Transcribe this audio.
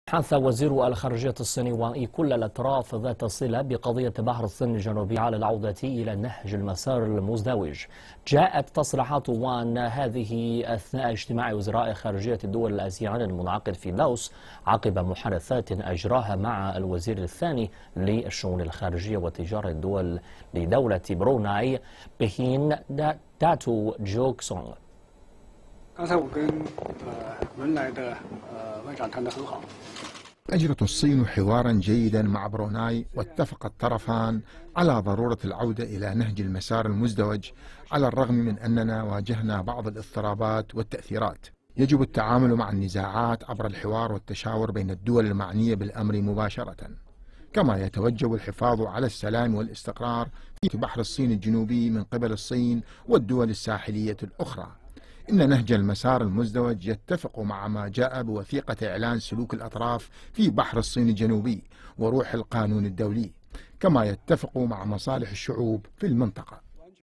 حث وزير الخارجية الصيني وان يي كل الأطراف ذات الصلة بقضية بحر الصين الجنوبي على العودة إلى نهج المسار المزدوج. جاءت تصريحات وان هذه أثناء اجتماع وزراء خارجية الدول الآسيوية المنعقد في لاوس عقب محادثات أجراها مع الوزير الثاني للشؤون الخارجية وتجارة الدول لدولة بروناي بهين داتو جوك سونغ. 刚才我跟文莱的外长谈得很好。 أجرت الصين حوارا جيدا مع بروناي، واتفق الطرفان على ضرورة العودة إلى نهج المسار المزدوج على الرغم من أننا واجهنا بعض الاضطرابات والتأثيرات. يجب التعامل مع النزاعات عبر الحوار والتشاور بين الدول المعنية بالأمر مباشرة، كما يتوجب الحفاظ على السلام والاستقرار في بحر الصين الجنوبي من قبل الصين والدول الساحلية الأخرى. إن نهج المسار المزدوج يتفق مع ما جاء بوثيقة إعلان سلوك الأطراف في بحر الصين الجنوبي وروح القانون الدولي، كما يتفق مع مصالح الشعوب في المنطقة.